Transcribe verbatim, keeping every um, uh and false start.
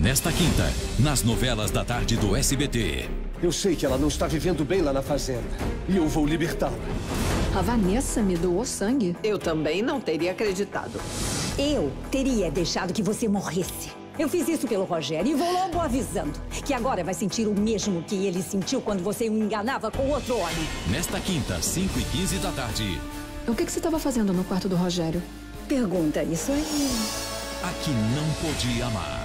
Nesta quinta, nas novelas da tarde do S B T. Eu sei que ela não está vivendo bem lá na fazenda. E eu vou libertá-la. A Vanessa me doou sangue. Eu também não teria acreditado. Eu teria deixado que você morresse. Eu fiz isso pelo Rogério e vou logo avisando que agora vai sentir o mesmo que ele sentiu quando você o enganava com outro homem. Nesta quinta, cinco e quinze da tarde. O que, que você estava fazendo no quarto do Rogério? Pergunta isso aí. A que não podia amar.